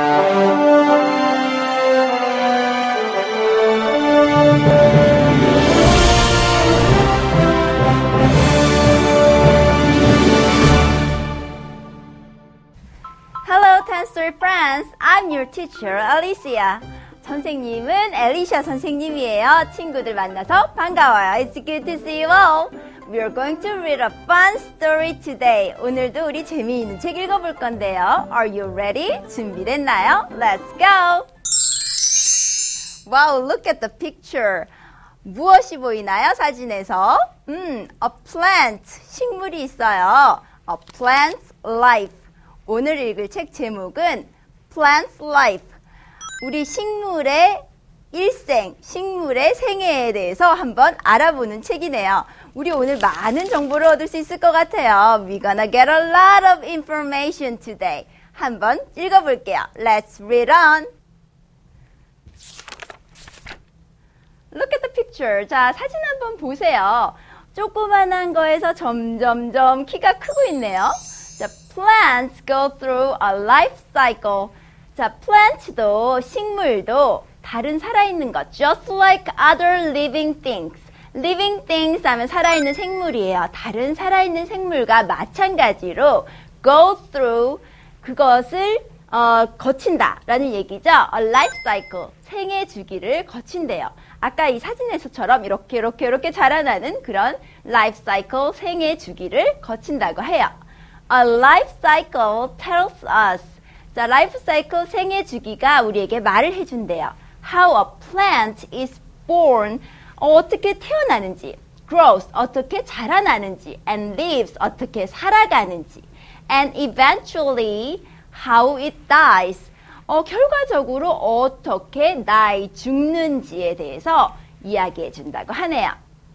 Hello, Tenstory friends. I'm your teacher, Alicia. 선생님은 엘리샤 선생님이에요. 친구들 만나서 반가워요. It's good to see you all. We're going to read a fun story today. 오늘도 우리 재미있는 책 읽어볼 건데요. Are you ready? 준비됐나요? Let's go! Wow, look at the picture. 무엇이 보이나요? 사진에서? A plant, 식물이 있어요. A plant's life. 오늘 읽을 책 제목은 Plant's Life. 우리 식물의 일생, 식물의 생애에 대해서 한번 알아보는 책이네요. 우리 오늘 많은 정보를 얻을 수 있을 것 같아요. We're gonna get a lot of information today. 한번 읽어볼게요. Let's read on. Look at the picture. 자, 사진 한번 보세요. 조그만한 거에서 점점점 키가 크고 있네요. 자, plants go through a life cycle. 자, plants도 식물도 다른 살아있는 것, just like other living things. living things 하면 살아있는 생물이에요. 다른 살아있는 생물과 마찬가지로 go through 그것을 거친다라는 얘기죠. A life cycle, 생애 주기를 거친대요. 아까 이 사진에서처럼 이렇게 자라나는 그런 life cycle, 생애 주기를 거친다고 해요. A life cycle tells us. 자, life cycle 생애 주기가 우리에게 말을 해준대요. How a plant is born. 어떻게 태어나는지. grows. 어떻게 자라나는지. and lives. 어떻게 살아가는지. and eventually how it dies. 결과적으로 어떻게 죽는지에 대해서 이야기해 준다고 하네요.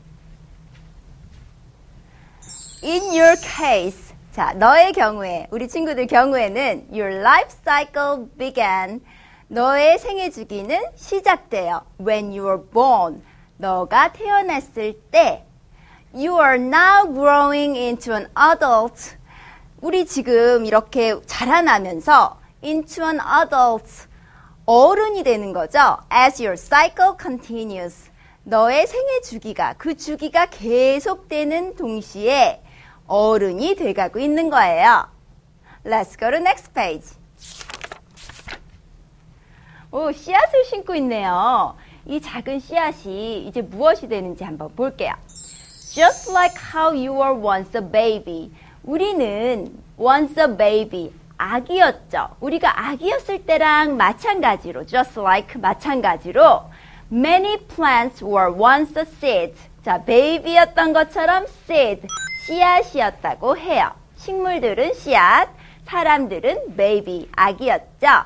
In your case. 자, 너의 경우에, 우리 친구들 경우에는 your life cycle began. 너의 생애 주기는 시작돼요. When you were born. 너가 태어났을 때. You are now growing into an adult. 우리 지금 이렇게 자라나면서 into an adult. 어른이 되는 거죠. As your cycle continues. 너의 생애 주기가, 그 주기가 계속되는 동시에 어른이 돼가고 있는 거예요. Let's go to next page. 오, 씨앗을 심고 있네요. 이 작은 씨앗이 이제 무엇이 되는지 한번 볼게요. Just like how you were once a baby. 우리는 once a baby, 아기였죠. 우리가 아기였을 때랑 마찬가지로, just like 마찬가지로 many plants were once a seed. 자, baby였던 것처럼 seed. 씨앗이었다고 해요. 식물들은 씨앗, 사람들은 baby, 아기였죠.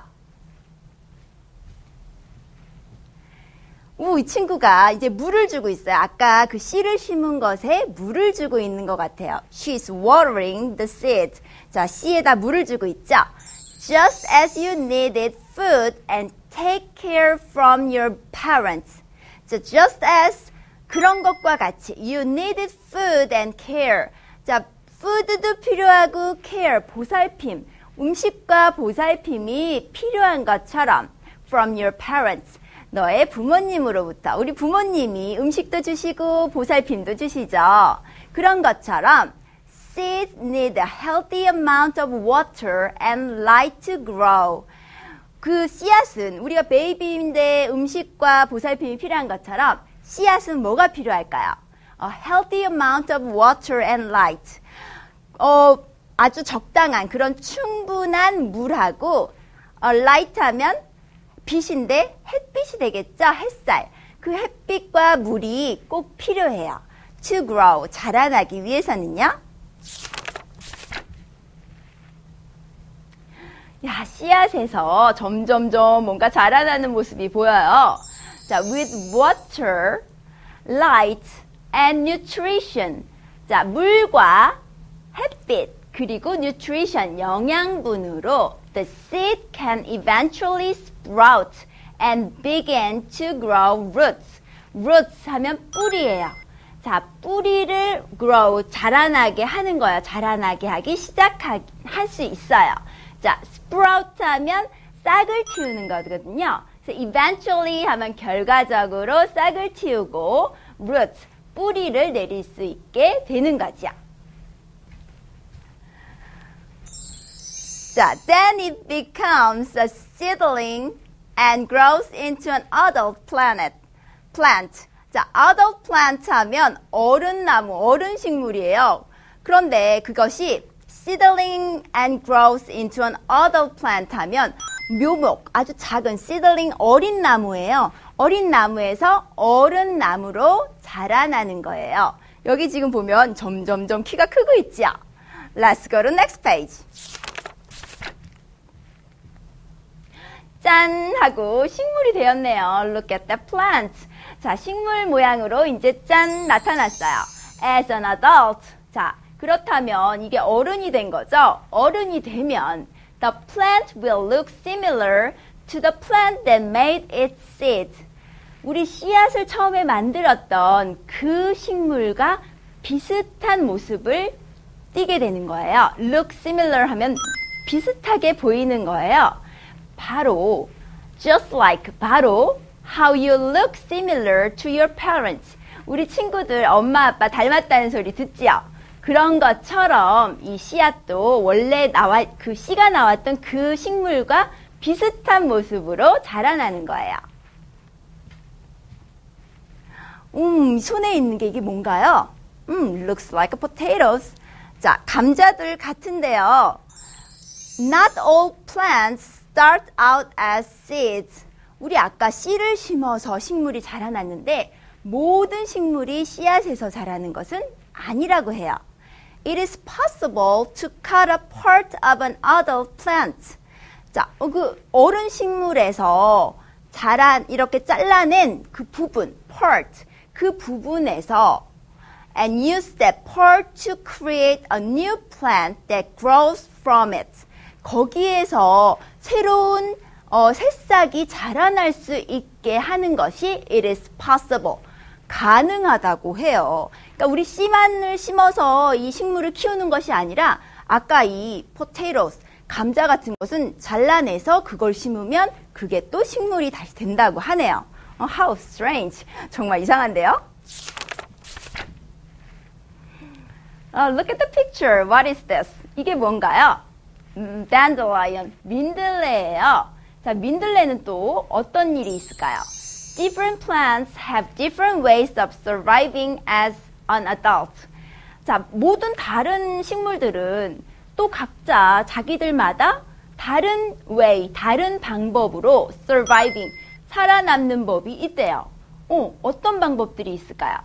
이 친구가 이제 물을 주고 있어요. 아까 그 씨를 심은 것에 물을 주고 있는 것 같아요. She's watering the seed. 자, 씨에다 물을 주고 있죠. Just as you needed food and take care from your parents. 자, just as 그런 것과 같이 you needed food and care. 자, food도 필요하고 care, 보살핌, 음식과 보살핌이 필요한 것처럼 from your parents. 너의 부모님으로부터. 우리 부모님이 음식도 주시고 보살핌도 주시죠. 그런 것처럼 seeds need a healthy amount of water and light to grow. 그 씨앗은 우리가 베이비인데 음식과 보살핌이 필요한 것처럼 씨앗은 뭐가 필요할까요? A healthy amount of water and light. 아주 적당한 그런 충분한 물하고 light 하면 빛인데 햇빛이 되겠죠? 햇살. 그 햇빛과 물이 꼭 필요해요. To grow. 자라나기 위해서는요. 야, 씨앗에서 점점점 뭔가 자라나는 모습이 보여요. 자, with water, light, and nutrition. 자, 물과 햇빛, 그리고 nutrition, 영양분으로 the seed can eventually sprout and begin to grow roots. roots 하면 뿌리예요. 자, 뿌리를 grow, 자라나게 하는 거예요. 자라나게 하기 할 수 있어요. 자, sprout 하면 싹을 틔우는 거거든요. 그래서 eventually 하면 결과적으로 싹을 틔우고 root, 뿌리를 내릴 수 있게 되는 거죠. 자, then it becomes a seedling and grows into an adult plant. 자, adult plant 하면 어른나무, 어른 식물이에요. 그런데 그것이 seedling and grows into an adult plant 하면 묘목, 아주 작은 seedling 어린 나무예요. 어린 나무에서 어른 나무로 자라나는 거예요. 여기 지금 보면 점점점 키가 크고 있죠. Let's go to next page. 짠! 하고 식물이 되었네요. Look at the plant. 자, 식물 모양으로 이제 짠! 나타났어요. As an adult. 자, 그렇다면 이게 어른이 된 거죠. 어른이 되면 the plant will look similar to the plant that made its seed. 우리 씨앗을 처음에 만들었던 그 식물과 비슷한 모습을 띠게 되는 거예요. look similar 하면 비슷하게 보이는 거예요. 바로 just like 바로 how you look similar to your parents. 우리 친구들 엄마 아빠 닮았다는 소리 듣지요? 그런 것처럼 이 씨앗도 원래 그 씨가 나왔던 그 식물과 비슷한 모습으로 자라나는 거예요. 손에 있는 게 이게 뭔가요? Looks like potatoes. 자, 감자들 같은데요. Not all plants start out as seeds. 우리 아까 씨를 심어서 식물이 자라났는데 모든 식물이 씨앗에서 자라는 것은 아니라고 해요. It is possible to cut a part of an adult plant. 자, 그 어른 식물에서 이렇게 잘라낸 그 부분, part, 그 부분에서 and use that part to create a new plant that grows from it. 거기에서 새로운 새싹이 자라날 수 있게 하는 것이 it is possible. 가능하다고 해요. 그러니까 우리 씨만을 심어서 이 식물을 키우는 것이 아니라 아까 이 potatoes, 감자 같은 것은 잘라내서 그걸 심으면 그게 또 식물이 다시 된다고 하네요. How strange. 정말 이상한데요? Look at the picture. What is this? 이게 뭔가요? Dandelion, 민들레예요. 자, 민들레는 또 어떤 일이 있을까요? Different plants have different ways of surviving as an adult. 자, 모든 다른 식물들은 또 각자 자기들마다 다른 way, 다른 방법으로 surviving, 살아남는 법이 있대요. 어떤 방법들이 있을까요?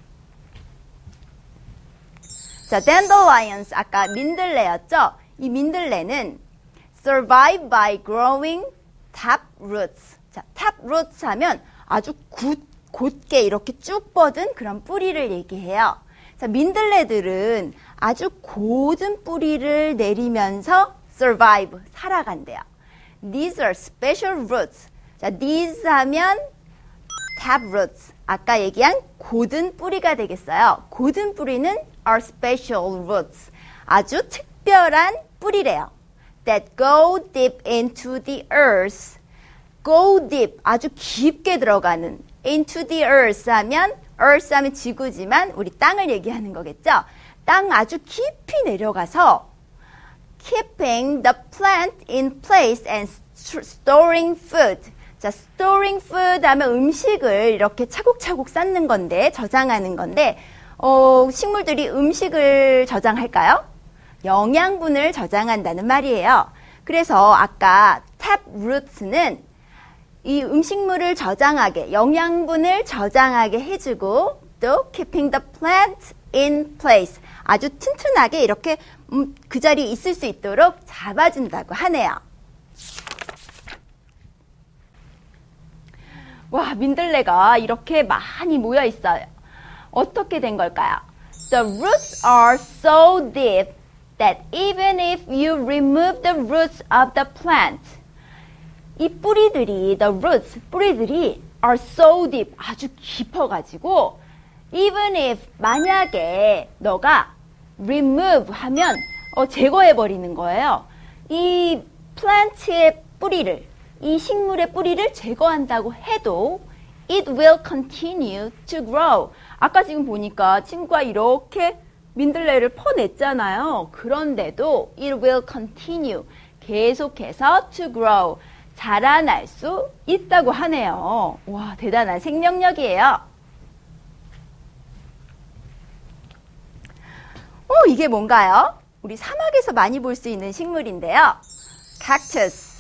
자, dandelions, 아까 민들레였죠? 이 민들레는 survive by growing tap roots. 자, tap roots 하면 아주 곧게 이렇게 쭉 뻗은 그런 뿌리를 얘기해요. 자, 민들레들은 아주 곧은 뿌리를 내리면서 survive, 살아간대요. These are special roots. 자, these 하면 tap roots. 아까 얘기한 곧은 뿌리가 되겠어요. 곧은 뿌리는 are special roots. 아주 특별한 뿌리래요. That go deep into the earth. Go deep, 아주 깊게 들어가는. Into the earth 하면 earth 하면 지구지만 우리 땅을 얘기하는 거겠죠. 땅 아주 깊이 내려가서 keeping the plant in place and storing food. 자, storing food 하면 음식을 이렇게 차곡차곡 쌓는 건데, 저장하는 건데, 식물들이 음식을 저장할까요? 영양분을 저장한다는 말이에요. 그래서 아까 taproots는 이 음식물을 저장하게, 영양분을 저장하게 해주고 또 keeping the plant in place, 아주 튼튼하게 이렇게 그 자리에 있을 수 있도록 잡아준다고 하네요. 와, 민들레가 이렇게 많이 모여 있어요. 어떻게 된 걸까요? The roots are so deep that even if you remove the roots of the plant, 이 뿌리들이, the roots, 뿌리들이 are so deep, 아주 깊어가지고 even if, 만약에 너가 remove 하면 제거해버리는 거예요. 이 플란트의 뿌리를, 이 식물의 뿌리를 제거한다고 해도 it will continue to grow. 아까 지금 보니까 친구가 이렇게 민들레를 퍼냈잖아요. 그런데도 it will continue. 계속해서 to grow. 자라날 수 있다고 하네요. 와, 대단한 생명력이에요. 이게 뭔가요? 우리 사막에서 많이 볼 수 있는 식물인데요. cactus.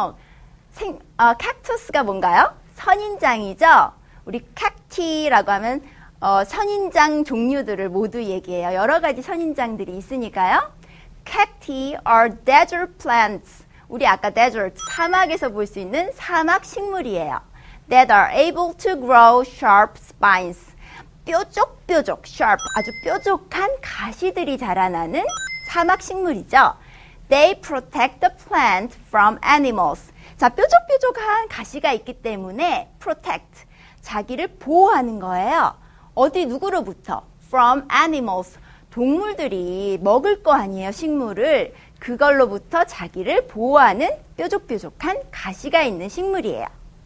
cactus가 뭔가요? 선인장이죠? 우리 cacti라고 하면 선인장 종류들을 모두 얘기해요. 여러 가지 선인장들이 있으니까요. Cacti are desert plants. 우리 아까 desert, 사막에서 볼 수 있는 사막 식물이에요. That are able to grow sharp spines. 뾰족뾰족, sharp, 아주 뾰족한 가시들이 자라나는 사막 식물이죠. They protect the plant from animals. 자, 뾰족뾰족한 가시가 있기 때문에 protect, 자기를 보호하는 거예요. 어디 누구로부터? From animals. 동물들이 먹을 거 아니에요, 식물을. 그걸로부터 자기를 보호하는 뾰족뾰족한 가시가 있는 식물이에요.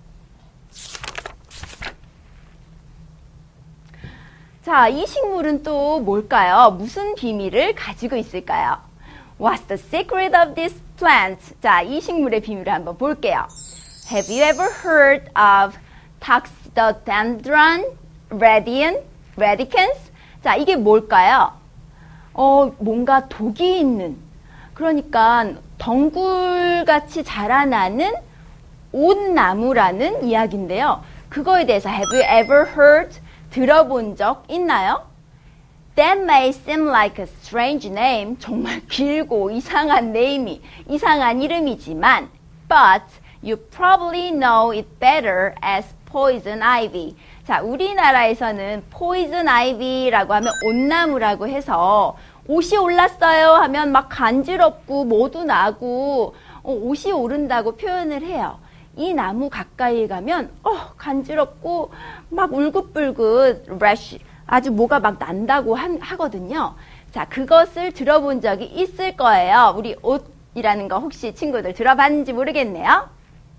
자, 이 식물은 또 뭘까요? 무슨 비밀을 가지고 있을까요? What's the secret of this plant? 자, 이 식물의 비밀을 한번 볼게요. Have you ever heard of Toxodendron radicans? 자, 이게 뭘까요? 뭔가 독이 있는, 그러니까 덩굴같이 자라나는 온나무라는 이야기인데요. 그거에 대해서 Have you ever heard? 들어본 적 있나요? That may seem like a strange name. 정말 길고 이상한 네임이, 이상한 이름이지만 But you probably know it better as poison ivy. 자, 우리나라에서는 poison ivy라고 하면 온나무라고 해서 옷이 올랐어요 하면 막 간지럽고 모두 나고 옷이 오른다고 표현을 해요. 이 나무 가까이 가면 간지럽고 막 울긋불긋 rash, 아주 뭐가 막 난다고 하거든요. 자, 그것을 들어본 적이 있을 거예요. 우리 옷이라는 거 혹시 친구들 들어봤는지 모르겠네요.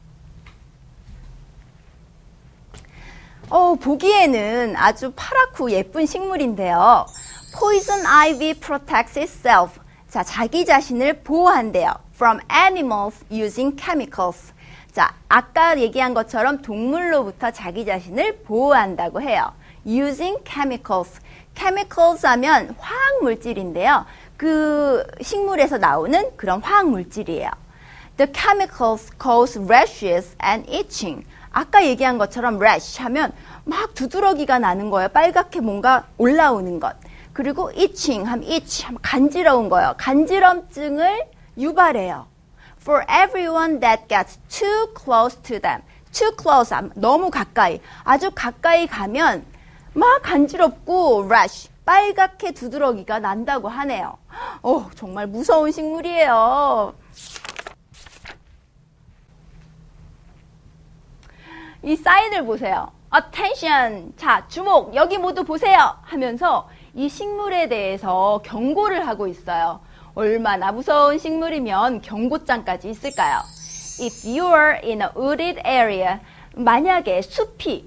보기에는 아주 파랗고 예쁜 식물인데요. Poison ivy protects itself. 자, 자기 자신을 보호한대요. From animals using chemicals. 자, 아까 얘기한 것처럼 동물로부터 자기 자신을 보호한다고 해요. Using chemicals. chemicals 하면 화학물질인데요. 그 식물에서 나오는 그런 화학물질이에요. The chemicals cause rashes and itching. 아까 얘기한 것처럼 rash 하면 막 두드러기가 나는 거예요. 빨갛게 뭔가 올라오는 것. 그리고 itching 하면 itch, 간지러운 거예요. 간지럼증을 유발해요. For everyone that gets too close to them. Too close, 너무 가까이. 아주 가까이 가면 막 간지럽고 rash, 빨갛게 두드러기가 난다고 하네요. 정말 무서운 식물이에요. 이 사인을 보세요. Attention! 자, 주목! 여기 모두 보세요! 하면서 이 식물에 대해서 경고를 하고 있어요. 얼마나 무서운 식물이면 경고장까지 있을까요? If you are in a wooded area, 만약에 숲이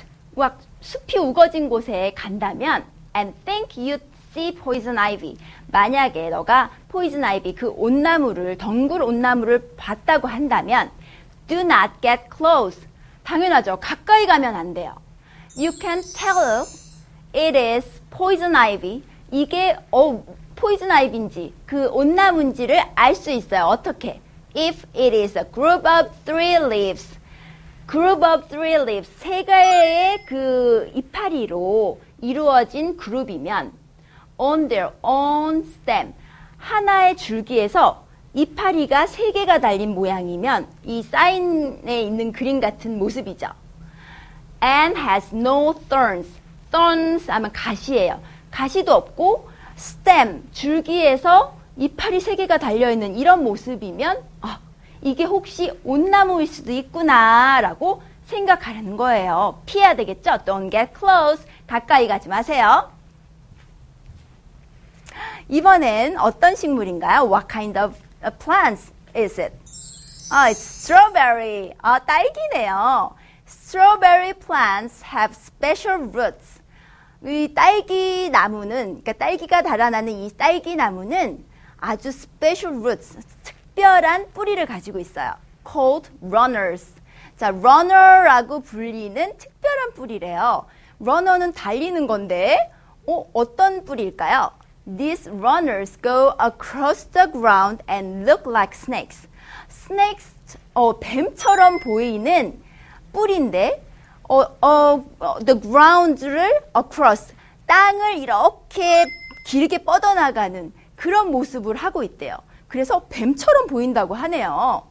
우거진 곳에 간다면 and think you see poison ivy, 만약에 너가 poison ivy, 그 온나무를, 덩굴 온나무를 봤다고 한다면 do not get close. 당연하죠. 가까이 가면 안 돼요. You can tell it is poison ivy. 이게 poison ivy인지 그 온나무인지를 알 수 있어요. 어떻게? If it is a group of three leaves. Group of three leaves. 세 개의 그 이파리로 이루어진 그룹이면 on their own stem. 하나의 줄기에서 이파리가 3개가 달린 모양이면 이 사인에 있는 그림 같은 모습이죠. And has no thorns. thorns 하면 가시예요. 가시도 없고 stem, 줄기에서 이파리 3개가 달려있는 이런 모습이면 이게 혹시 온나무일 수도 있구나 라고 생각하라는 거예요. 피해야 되겠죠? Don't get close. 가까이 가지 마세요. 이번엔 어떤 식물인가요? What kind of plants is it? It's strawberry. 딸기네요. Strawberry plants have special roots. 이 딸기 나무는, 그러니까 딸기가 달아나는 이 딸기 나무는 아주 special roots, 특별한 뿌리를 가지고 있어요. Called runners. 자, runner라고 불리는 특별한 뿌리래요. runner는 달리는 건데, 어떤 뿌리일까요? These runners go across the ground and look like snakes. snakes, 뱀처럼 보이는 뿌리인데, the ground를 across, 땅을 이렇게 길게 뻗어나가는 그런 모습을 하고 있대요. 그래서 뱀처럼 보인다고 하네요.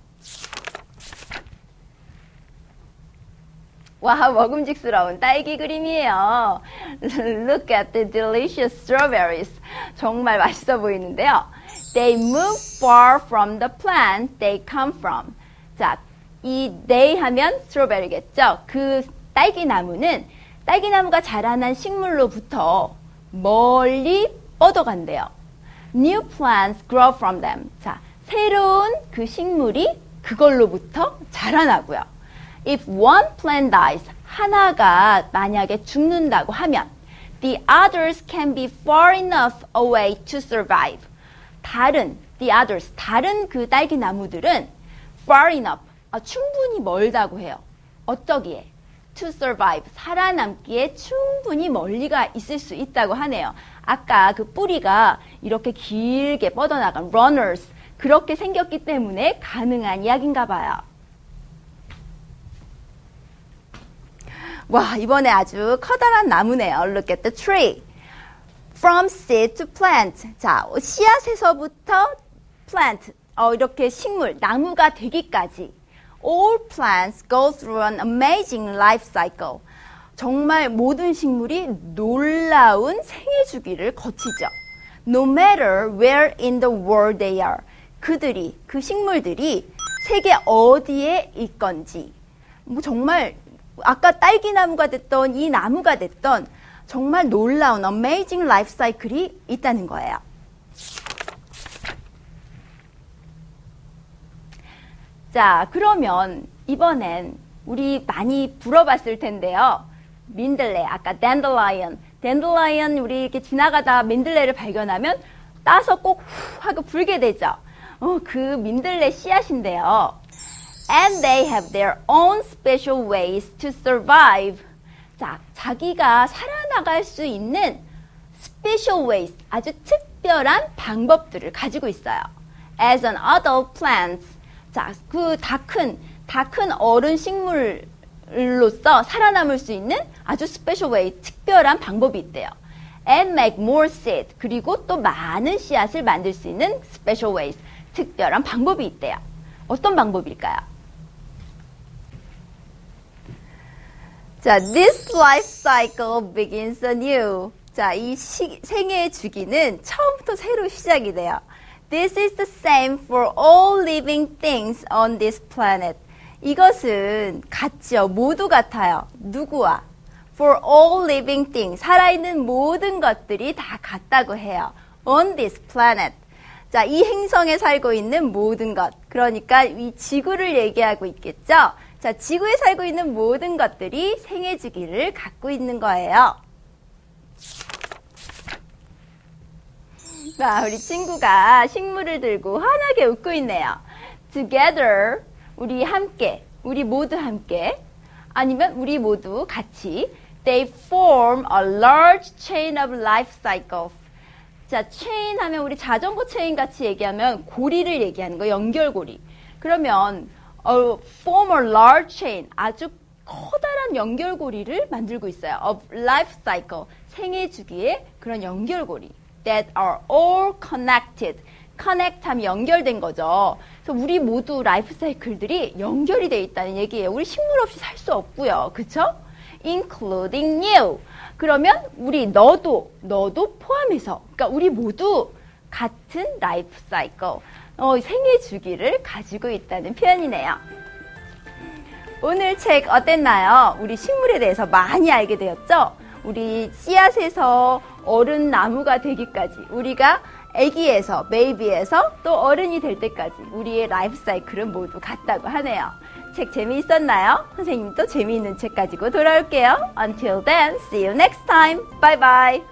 와, 먹음직스러운 딸기 그림이에요. Look at the delicious strawberries. 정말 맛있어 보이는데요. They move far from the plant they come from. 자, 이 they 하면 스트로베리겠죠. 그 딸기 나무는 딸기 나무가 자라난 식물로부터 멀리 뻗어간대요. New plants grow from them. 자, 새로운 그 식물이 그걸로부터 자라나고요. If one plant dies, 하나가 만약에 죽는다고 하면 the others can be far enough away to survive. the others, 다른 그 딸기 나무들은 far enough, 충분히 멀다고 해요. 어쩌기에? To survive, 살아남기에 충분히 멀리가 있을 수 있다고 하네요. 아까 그 뿌리가 이렇게 길게 뻗어나간 runners, 그렇게 생겼기 때문에 가능한 이야기인가 봐요. 와, 이번에 아주 커다란 나무네요. Look at the tree. From seed to plant. 자, 씨앗에서부터 plant, 이렇게 식물, 나무가 되기까지. All plants go through an amazing life cycle. 정말 모든 식물이 놀라운 생애 주기를 거치죠. No matter where in the world they are. 그 식물들이 세계 어디에 있건지. 정말 아까 딸기나무가 됐던 이 나무가 됐던 정말 놀라운 amazing life cycle이 있다는 거예요. 자, 그러면 이번엔 우리 많이 불어봤을 텐데요. 민들레, 아까 dandelion 우리 이렇게 지나가다 민들레를 발견하면 따서 꼭 후 하고 불게 되죠. 그 민들레 씨앗인데요. And they have their own special ways to survive. 자, 자기가 살아나갈 수 있는 special ways, 아주 특별한 방법들을 가지고 있어요. As an adult plant. 자, 그 다 큰 어른 식물로서 살아남을 수 있는 아주 special way, 특별한 방법이 있대요. And make more seed. 그리고 또 많은 씨앗을 만들 수 있는 special ways, 특별한 방법이 있대요. 어떤 방법일까요? 자, this life cycle begins anew. 자, 이 생애 주기는 처음부터 새로 시작이 돼요. This is the same for all living things on this planet. 이것은 같죠. 모두 같아요. 누구와? For all living things. 살아있는 모든 것들이 다 같다고 해요. On this planet. 자, 이 행성에 살고 있는 모든 것. 그러니까 이 지구를 얘기하고 있겠죠. 자, 지구에 살고 있는 모든 것들이 생애 주기를 갖고 있는 거예요. 자, 우리 친구가 식물을 들고 환하게 웃고 있네요. Together, 우리 함께, 우리 모두 함께, 아니면 우리 모두 같이, they form a large chain of life cycles. 자, 체인 하면 우리 자전거 체인 같이 얘기하면 고리를 얘기하는 거, 연결고리. 그러면 form a large chain, 아주 커다란 연결고리를 만들고 있어요. of life cycle, 생애 주기의 그런 연결고리. that are all connected. connect 하면 연결된 거죠. 그래서 우리 모두 라이프 사이클들이 연결이 돼 있다는 얘기예요. 우리 식물 없이 살 수 없고요. 그쵸? including you. 그러면 우리 너도 포함해서, 그러니까 우리 모두 같은 라이프 사이클, 생애 주기를 가지고 있다는 표현이네요. 오늘 책 어땠나요? 우리 식물에 대해서 많이 알게 되었죠? 우리 씨앗에서 어른 나무가 되기까지 우리가 아기에서, 베이비에서 또 어른이 될 때까지 우리의 라이프 사이클은 모두 같다고 하네요. 책 재미있었나요? 선생님 또 재미있는 책 가지고 돌아올게요. Until then, see you next time. Bye bye.